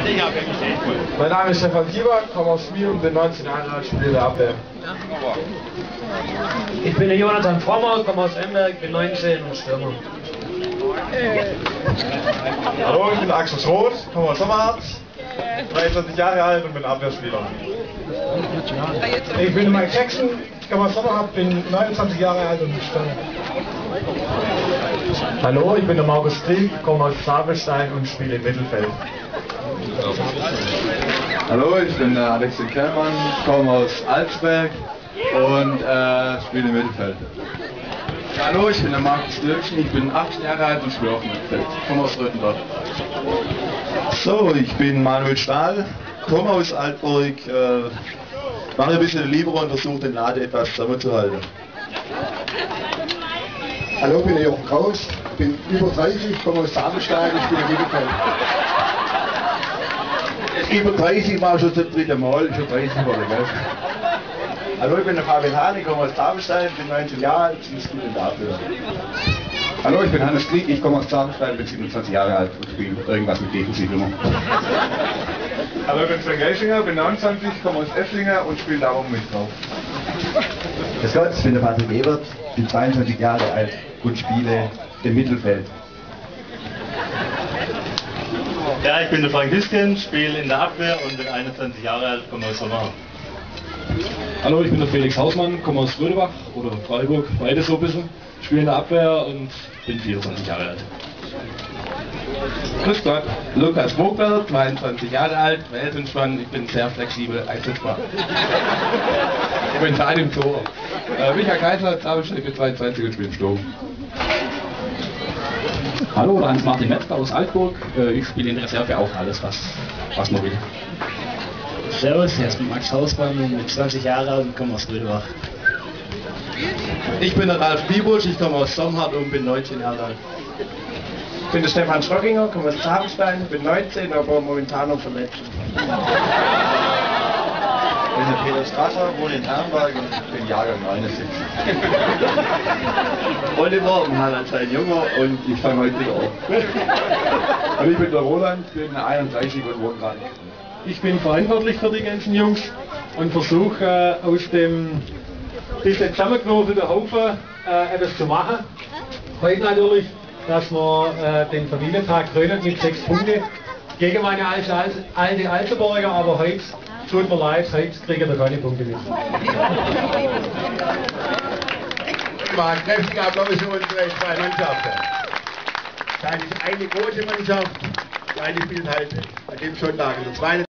Mein Name ist Stefan Kieber, komme aus Schmiel und bin 19 Jahre alt, spiele in der Abwehr. Ich bin der Jonathan Frommer, komme aus Emberg, bin 19 und Stürmer. Hallo, ich bin Axel Schroth, komme aus Sommerharz, 23 Jahre alt und bin Abwehrspieler. Ich bin Mike Jackson, ich komme aus Sommerharz, bin 29 Jahre alt und bin Stürmer. Hallo, ich bin der Markus Krieg, komme aus Zabelstein und spiele im Mittelfeld. Hallo, ich bin der Alexi Kellmann, komme aus Alsberg und spiele im Mittelfeld. Hallo, ich bin der Markus Dürkchen, ich bin 18 Jahre alt und spiele auch im Mittelfeld. Ich komme aus Röthendorf. So, ich bin Manuel Stahl, komme aus Altburg, mache ein bisschen Libero und versuche den Laden etwas zusammenzuhalten. Hallo, ich bin der Jochen Kraus, bin über 30, komme aus Sabelstein, ich bin im Mittelfeld. Über 30 war schon zum dritten Mal, schon 30 Mal, gell? Hallo, ich bin der Fabian Hahn, ich komme aus Sabelstein, bin 19 Jahre alt und spiele in der Abwehr. Hallo, ich bin Hannes Krieg, ich komme aus Zabelstein, bin 27 Jahre alt und spiele irgendwas mit Defensiv immer. Hallo, ich bin Sven Geischinger, bin 29, komme aus Efflinger und spiele darum mit drauf. Grüß Gott, ich bin der Patrick Ebert, bin 22 Jahre alt und spiele im Mittelfeld. Ja, ich bin der Frank Hisken, spiele in der Abwehr und bin 21 Jahre alt, komme aus Sommerharz. Hallo, ich bin der Felix Hausmann, komme aus Rödebach oder Freiburg, beides so ein bisschen. Spiele in der Abwehr und bin 24 Jahre alt. Grüß Gott, Lukas Vogler, 22 Jahre alt, weltenspannend, ich bin sehr flexibel einsetzbar. Momentan im Tor. Michael Kaiser, Zabelstein, ich bin 22 und spiele im Sturm. Hallo, Hans-Martin Metzger aus Altburg. Ich spiele in der Reserve auch alles, was man will. Servus, hier ist Max Hausmann, bin 20 Jahre alt und komme aus Rödebach. Ich bin der Ralf Biebusch, ich komme aus Sommerharz und bin 19 Jahre alt. Ich bin der Stefan Stockinger, komme aus Zabelstein, bin 19, aber momentan noch verletzt. Ich bin der Peter Strasser, wohne in Herrenberg und bin Jahrgang 79. Oliver, Harald Junger und ich fange heute wieder auf. Und ich bin der Roland, bin 31 und wohne gerade. Ich bin verantwortlich für die ganzen Jungs und versuche aus dem bisschen zusammengewürfelten Haufen etwas zu machen. Heute natürlich, dass wir den Familientag krönen mit 6 Punkten gegen meine alte Altenburger, aber heute tut mir leid, heute kriegen wir keine Punkte mehr. Mal kräftige Applaus für unsere zwei Mannschaften. Das ist eine große Mannschaft, die eine spielt halt an dem Sonntag.